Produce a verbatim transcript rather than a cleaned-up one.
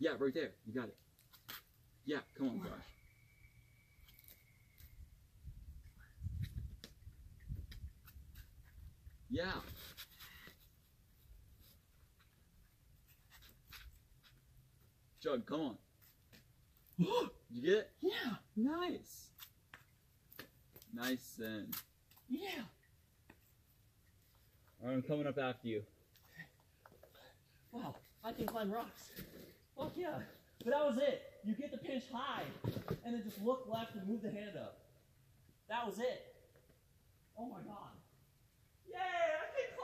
Yeah, right there. You got it. Yeah, come on, Josh. Yeah. Jug, come on. You get it? Yeah. Nice. Nice and. Yeah. Alright, I'm coming up after you. Wow, I can climb rocks. Fuck yeah. But that was it. You get the pinch high, and then just look left and move the hand up. That was it. Oh my god. Yay, I can